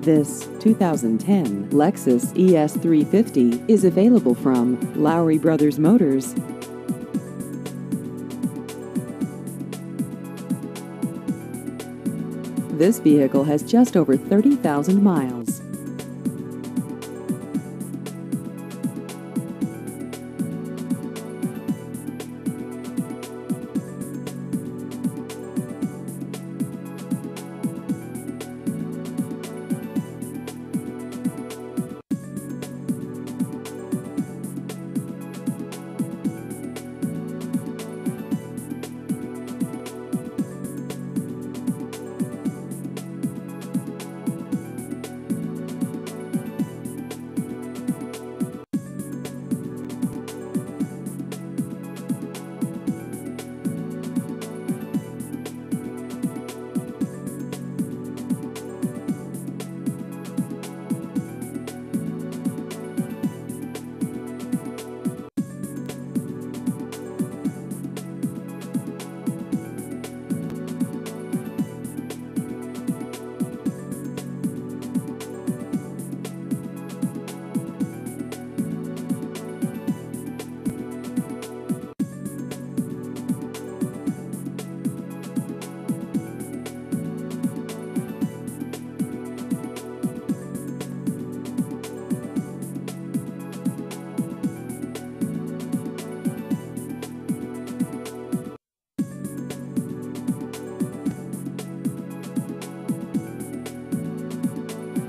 This 2010 Lexus ES350 is available from Lowry Brothers Motors. This vehicle has just over 30,000 miles.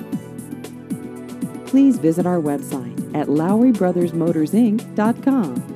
Please visit our website at LowryBrothersMotorsInc.com.